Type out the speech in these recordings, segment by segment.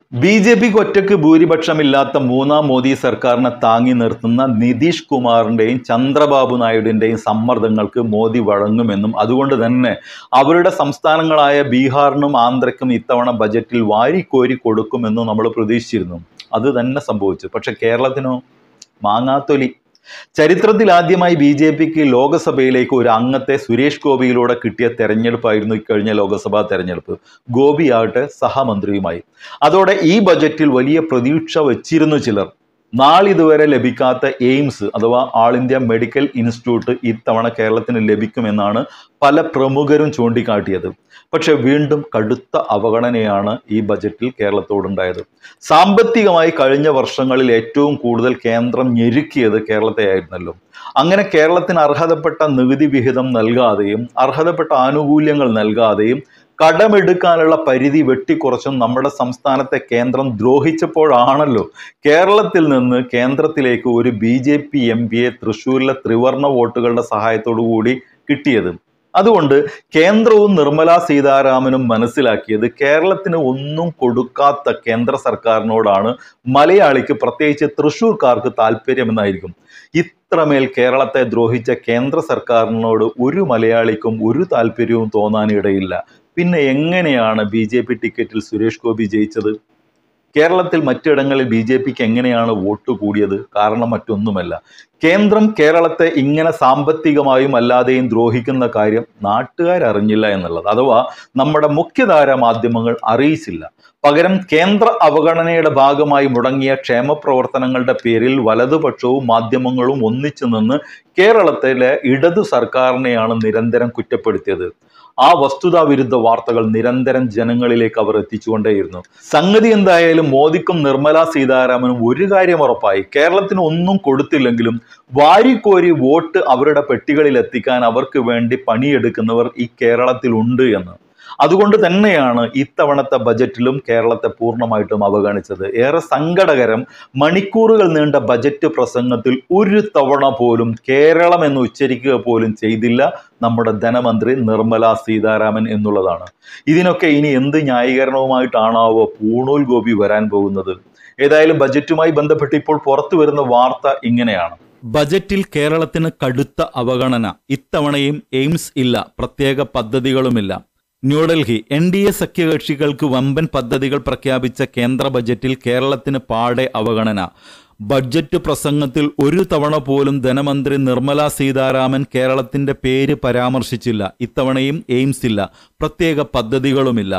ബി.ജെ.പിക്ക് ഒറ്റയ്ക്ക് ഭൂരിപക്ഷമില്ലാത്ത മൂന്നാം മോദി സർക്കാരിനെ താങ്ങി നിർത്തുന്ന നിതീഷ് കുമാറിന്റെയും ചന്ദ്രബാബു നായിഡുവിന്റെയും സമ്മർദ്ദങ്ങൾക്ക് മോദി വഴങ്ങുമെന്നും അതുകൊണ്ട് തന്നെ അവരുടെ സംസ്ഥാനങ്ങളായ ബീഹാറിനും ആന്ധ്രയ്ക്കും ഇത്തവണ ബജറ്റിൽ വാരിക്കോരി കൊടുക്കുമെന്നും നമ്മൾ പ്രതീക്ഷിച്ചിരുന്നു. അത് തന്നെ സംഭവിച്ചു. പക്ഷെ കേരളത്തിനോ മാങ്ങാത്തൊലി. ചരിത്രത്തിൽ ആദ്യമായി ബി.ജെ.പിക്ക് ലോകസഭയിലേക്ക് ഒരു അംഗത്തെ സുരേഷ് ഗോപിയിലൂടെ കിട്ടിയ തെരഞ്ഞെടുപ്പായിരുന്നു ഇക്കഴിഞ്ഞ ലോക്സഭാ തെരഞ്ഞെടുപ്പ്. ഗോപിയാകട്ടെ സഹമന്ത്രിയുമായി. അതോടെ ഈ ബജറ്റിൽ വലിയ പ്രതീക്ഷ വച്ചിരുന്നു ചിലർ. നാളിതുവരെ ലഭിക്കാത്ത എയിംസ് അഥവാ ആൾ ഇന്ത്യ മെഡിക്കൽ ഇൻസ്റ്റിറ്റ്യൂട്ട് ഇത്തവണ കേരളത്തിന് ലഭിക്കുമെന്നാണ് പല പ്രമുഖരും ചൂണ്ടിക്കാട്ടിയത്. പക്ഷെ വീണ്ടും കടുത്ത അവഗണനയാണ് ഈ ബജറ്റിൽ കേരളത്തോടുണ്ടായത്. സാമ്പത്തികമായി കഴിഞ്ഞ വർഷങ്ങളിൽ ഏറ്റവും കൂടുതൽ കേന്ദ്രം ഞെരുക്കിയത് കേരളത്തെയായിരുന്നല്ലോ. അങ്ങനെ കേരളത്തിന് അർഹതപ്പെട്ട നികുതി വിഹിതം നൽകാതെയും അർഹതപ്പെട്ട ആനുകൂല്യങ്ങൾ നൽകാതെയും കടമെടുക്കാനുള്ള പരിധി വെട്ടിക്കുറച്ചും നമ്മുടെ സംസ്ഥാനത്തെ കേന്ദ്രം ദ്രോഹിച്ചപ്പോഴാണല്ലോ കേരളത്തിൽ നിന്ന് കേന്ദ്രത്തിലേക്ക് ഒരു ബി.ജെ.പി എം.പിയെ തൃശ്ശൂരിലെ ത്രിവർണ വോട്ടുകളുടെ സഹായത്തോടു കൂടി കിട്ടിയത്. അതുകൊണ്ട് കേന്ദ്രവും നിർമ്മല സീതാരാമനും മനസ്സിലാക്കിയത് കേരളത്തിന് ഒന്നും കൊടുക്കാത്ത കേന്ദ്ര സർക്കാരിനോടാണ് മലയാളിക്ക്, പ്രത്യേകിച്ച് തൃശ്ശൂർക്കാർക്ക് താല്പര്യമെന്നായിരിക്കും. ഇത്രമേൽ കേരളത്തെ ദ്രോഹിച്ച കേന്ദ്ര സർക്കാരിനോട് ഒരു മലയാളിക്കും ഒരു താല്പര്യവും തോന്നാനിടയില്ല. പിന്നെ എങ്ങനെയാണ് ബി.ജെ.പി ടിക്കറ്റിൽ സുരേഷ് ഗോപി ജയിച്ചത്? കേരളത്തിൽ മറ്റിടങ്ങളിൽ ബി.ജെ.പിക്ക് എങ്ങനെയാണ് വോട്ട് കൂടിയത്? കാരണം മറ്റൊന്നുമല്ല, കേന്ദ്രം കേരളത്തെ ഇങ്ങനെ സാമ്പത്തികമായും അല്ലാതെയും ദ്രോഹിക്കുന്ന കാര്യം നാട്ടുകാരറിഞ്ഞില്ല എന്നുള്ളത്, അഥവാ നമ്മുടെ മുഖ്യധാര മാധ്യമങ്ങൾ അറിയിച്ചില്ല. പകരം കേന്ദ്ര അവഗണനയുടെ ഭാഗമായി മുടങ്ങിയ ക്ഷേമ പ്രവർത്തനങ്ങളുടെ പേരിൽ വലതുപക്ഷവും മാധ്യമങ്ങളും ഒന്നിച്ചു നിന്ന് കേരളത്തിലെ ഇടതു സർക്കാരിനെയാണ് നിരന്തരം കുറ്റപ്പെടുത്തിയത്. ആ വസ്തുതാവിരുദ്ധ വാർത്തകൾ നിരന്തരം ജനങ്ങളിലേക്ക് അവർ എത്തിച്ചുകൊണ്ടേയിരുന്നു. സംഗതി എന്തായാലും മോദിക്കും നിർമ്മല സീതാരാമനും ഒരു കാര്യം ഉറപ്പായി: കേരളത്തിന് ഒന്നും കൊടുത്തില്ലെങ്കിലും വാരിക്കോരി വോട്ട് അവരുടെ പെട്ടികളിൽ എത്തിക്കാൻ അവർക്ക് വേണ്ടി പണിയെടുക്കുന്നവർ ഈ കേരളത്തിലുണ്ട് എന്ന്. അതുകൊണ്ട് തന്നെയാണ് ഇത്തവണത്തെ ബജറ്റിലും കേരളത്തെ പൂർണ്ണമായിട്ടും അവഗണിച്ചത്. ഏറെ സങ്കടകരം, മണിക്കൂറുകൾ നീണ്ട ബജറ്റ് പ്രസംഗത്തിൽ ഒരു തവണ പോലും കേരളം എന്ന് ഉച്ചരിക്കുക പോലും ചെയ്തില്ല നമ്മുടെ ധനമന്ത്രി നിർമ്മല സീതാരാമൻ എന്നുള്ളതാണ്. ഇതിനൊക്കെ ഇനി എന്ത് ന്യായീകരണവുമായിട്ടാണാവോ പൂണൂൽ ഗോപി വരാൻ പോകുന്നത്? ഏതായാലും ബജറ്റുമായി ബന്ധപ്പെട്ട് ഇപ്പോൾ പുറത്തു വരുന്ന വാർത്ത ഇങ്ങനെയാണ്: ബജറ്റിൽ കേരളത്തിന് കടുത്ത അവഗണന. ഇത്തവണയും എയിംസ് ഇല്ല, പ്രത്യേക പദ്ധതികളുമില്ല. ന്യൂഡൽഹി: എൻ.ഡി.എ സഖ്യകക്ഷികൾക്ക് വമ്പൻ പദ്ധതികൾ പ്രഖ്യാപിച്ച കേന്ദ്ര ബജറ്റിൽ കേരളത്തിന് പാടെ അവഗണന. ബഡ്ജറ്റ് പ്രസംഗത്തിൽ ഒരു തവണ പോലും ധനമന്ത്രി നിർമ്മല സീതാരാമൻ കേരളത്തിന്റെ പേര് പരാമർശിച്ചില്ല. ഇത്തവണയും എയിംസ് ഇല്ല, പ്രത്യേക പദ്ധതികളുമില്ല.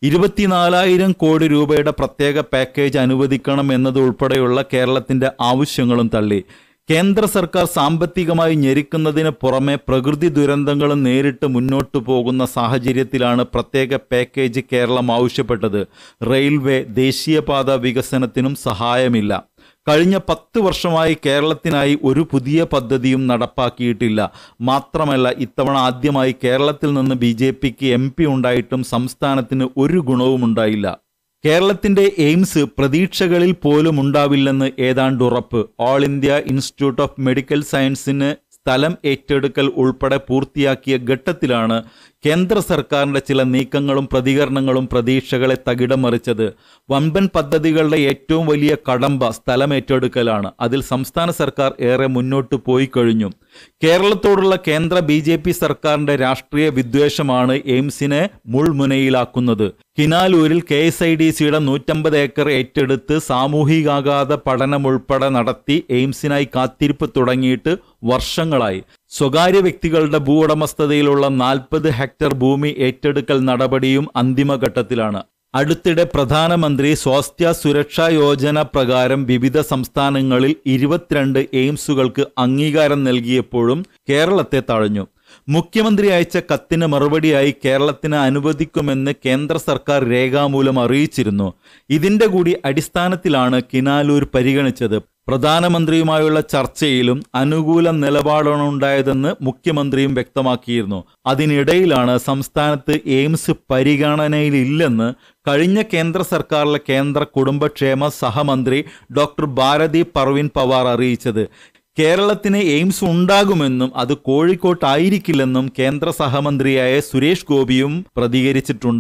24,000 കോടി രൂപയുടെ പ്രത്യേക പാക്കേജ് അനുവദിക്കണം എന്നതുൾപ്പെടെയുള്ള കേരളത്തിന്റെ ആവശ്യങ്ങളും തള്ളി. കേന്ദ്ര സർക്കാർ സാമ്പത്തികമായി ഞെരുക്കുന്നതിന് പുറമെ പ്രകൃതി ദുരന്തങ്ങളും നേരിട്ട് മുന്നോട്ടു പോകുന്ന സാഹചര്യത്തിലാണ് പ്രത്യേക പാക്കേജ് കേരളം ആവശ്യപ്പെട്ടത്. റെയിൽവേ, ദേശീയപാത വികസനത്തിനും സഹായമില്ല. കഴിഞ്ഞ 10 വർഷമായി കേരളത്തിനായി ഒരു പുതിയ പദ്ധതിയും നടപ്പാക്കിയിട്ടില്ല. മാത്രമല്ല, ഇത്തവണ ആദ്യമായി കേരളത്തിൽ നിന്ന് ബി.ജെ.പിക്ക് എം.പി ഉണ്ടായിട്ടും സംസ്ഥാനത്തിന് ഒരു ഗുണവും ഉണ്ടായില്ല. കേരളത്തിന്റെ എയിംസ് പ്രതീക്ഷകളിൽ പോലും ഉണ്ടാവില്ലെന്ന് ഏതാണ്ട് ഉറപ്പ്. All India Institute of Medical സയൻസിന് സ്ഥലം ഏറ്റെടുക്കൽ ഉൾപ്പെടെ പൂർത്തിയാക്കിയ ഘട്ടത്തിലാണ് കേന്ദ്ര സർക്കാരിന്റെ ചില നീക്കങ്ങളും പ്രതികരണങ്ങളും പ്രതീക്ഷകളെ തകിടം മറിച്ചത്. വമ്പൻ പദ്ധതികളുടെ ഏറ്റവും വലിയ കടമ്പ സ്ഥലം ഏറ്റെടുക്കലാണ്. അതിൽ സംസ്ഥാന സർക്കാർ ഏറെ മുന്നോട്ട് പോയി കഴിഞ്ഞു. കേരളത്തോടുള്ള കേന്ദ്ര ബി.ജെ.പി സർക്കാരിന്റെ രാഷ്ട്രീയ വിദ്വേഷമാണ് എയിംസിനെ മുൾമുനയിലാക്കുന്നത്. കിനാലൂരിൽ KSIDCയുടെ 150 ഏക്കർ ഏറ്റെടുത്ത് സാമൂഹികാഘാത പഠനമുൾപ്പെടെ നടത്തി എയിംസിനായി കാത്തിരിപ്പ് തുടങ്ങിയിട്ട് വർഷങ്ങളായി. സ്വകാര്യ വ്യക്തികളുടെ ഭൂവുടമസ്ഥതയിലുള്ള 40 ഹെക്ടർ ഭൂമി ഏറ്റെടുക്കൽ നടപടിയും അന്തിമഘട്ടത്തിലാണ്. അടുത്തിടെ പ്രധാനമന്ത്രി സ്വാസ്ഥ്യ സുരക്ഷാ യോജന പ്രകാരം വിവിധ സംസ്ഥാനങ്ങളിൽ 22 എയിംസുകൾക്ക് അംഗീകാരം നൽകിയപ്പോഴും കേരളത്തെ തഴഞ്ഞു. മുഖ്യമന്ത്രി അയച്ച കത്തിന് മറുപടിയായി കേരളത്തിന് അനുവദിക്കുമെന്ന് കേന്ദ്ര സർക്കാർ രേഖാമൂലം അറിയിച്ചിരുന്നു. ഇതിന്റെ കൂടി അടിസ്ഥാനത്തിലാണ് കിനാലൂർ പരിഗണിച്ചത്. പ്രധാനമന്ത്രിയുമായുള്ള ചർച്ചയിലും അനുകൂല നിലപാടാണ് ഉണ്ടായതെന്ന് മുഖ്യമന്ത്രിയും വ്യക്തമാക്കിയിരുന്നു. അതിനിടയിലാണ് സംസ്ഥാനത്ത് എയിംസ് പരിഗണനയിലില്ലെന്ന് കഴിഞ്ഞ കേന്ദ്ര സർക്കാരിലെ കേന്ദ്ര കുടുംബക്ഷേമ സഹമന്ത്രി ഡോക്ടർ ഭാരതി പർവീൻ പവാർ അറിയിച്ചത്. കേരളത്തിന് എയിംസ് ഉണ്ടാകുമെന്നും അത് കോഴിക്കോട്ടായിരിക്കില്ലെന്നും കേന്ദ്ര സഹമന്ത്രിയായ സുരേഷ് ഗോപിയും പ്രതികരിച്ചിട്ടുണ്ട്.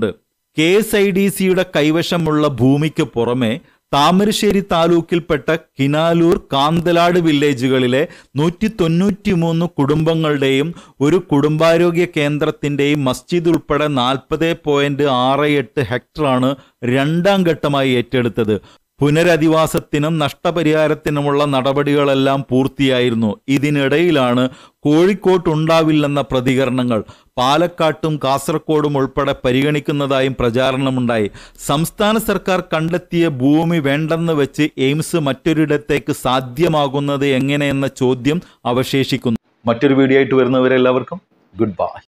KSIDCയുടെ കൈവശമുള്ള ഭൂമിക്ക് പുറമെ താമരശ്ശേരി താലൂക്കിൽപ്പെട്ട കിനാലൂർ, കാന്തലാട് വില്ലേജുകളിലെ 193 കുടുംബങ്ങളുടെയും ഒരു കുടുംബാരോഗ്യ കേന്ദ്രത്തിൻ്റെയും മസ്ജിദ് ഉൾപ്പെടെ 40.68 ഹെക്ടറാണ് രണ്ടാം ഘട്ടമായി ഏറ്റെടുത്തത്. പുനരധിവാസത്തിനും നഷ്ടപരിഹാരത്തിനുമുള്ള നടപടികളെല്ലാം പൂർത്തിയായിരുന്നു. ഇതിനിടയിലാണ് കോഴിക്കോട്ടുണ്ടാവില്ലെന്ന പ്രതികരണങ്ങൾ. പാലക്കാട്ടും കാസർഗോഡും ഉൾപ്പെടെ പരിഗണിക്കുന്നതായും പ്രചാരണമുണ്ടായി. സംസ്ഥാന സർക്കാർ കണ്ടെത്തിയ ഭൂമി വേണ്ടെന്ന് വെച്ച് എയിംസ് മറ്റൊരിടത്തേക്ക് സാധ്യമാകുന്നത് എങ്ങനെയെന്ന ചോദ്യം അവശേഷിക്കുന്നു. മറ്റൊരു വീഡിയോ ആയിട്ട് വരുന്നവരെല്ലാവർക്കും ഗുഡ് ബൈ.